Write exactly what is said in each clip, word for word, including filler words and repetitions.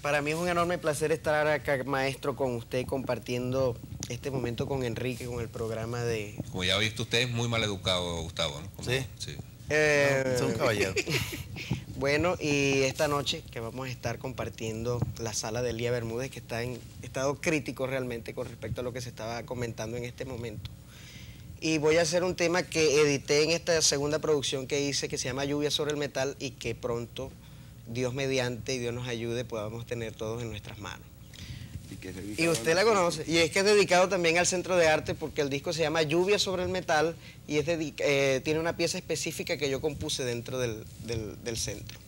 Para mí es un enorme placer estar acá, maestro, con usted, compartiendo este momento con Enrique, con el programa de... Como ya ha visto usted, es muy mal educado, Gustavo, ¿no? Como, sí. Sí. Eh, No, es un caballero. Bueno, y esta noche que vamos a estar compartiendo la sala de Elías Bermúdez, que está en estado crítico realmente con respecto a lo que se estaba comentando en este momento. Y voy a hacer un tema que edité en esta segunda producción que hice, que se llama Lluvia sobre el Metal, y que pronto, Dios mediante y Dios nos ayude, podamos tener todos en nuestras manos. Y, y usted la conoce, y es que es dedicado también al Centro de Arte, porque el disco se llama Lluvia sobre el Metal, y es eh, tiene una pieza específica que yo compuse dentro del, del, del centro.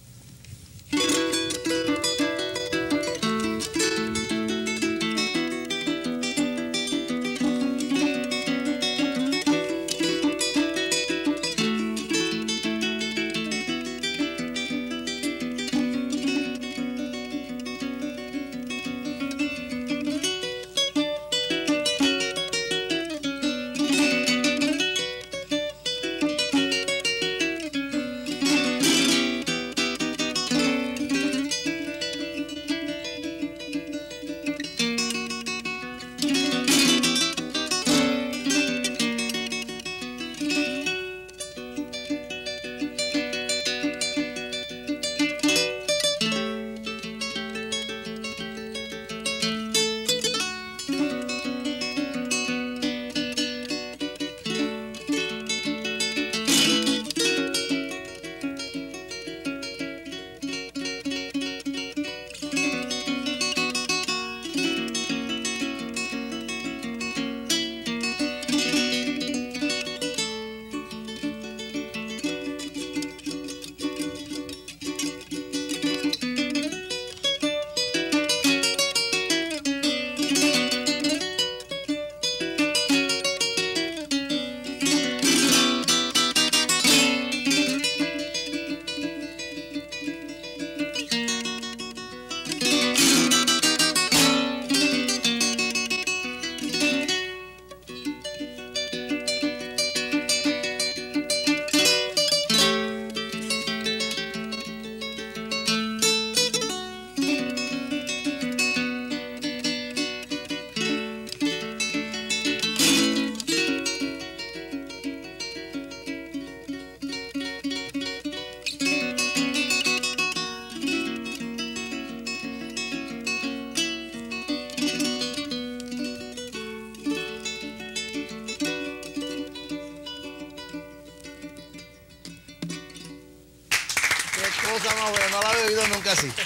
Cosa más buena, no la había oído nunca así.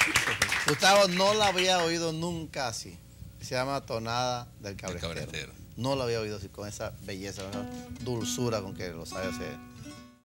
Gustavo, no la había oído nunca así. Se llama Tonada del Cabretero. El Cabretero. No la había oído así, con esa belleza, esa dulzura con que lo sabe hacer.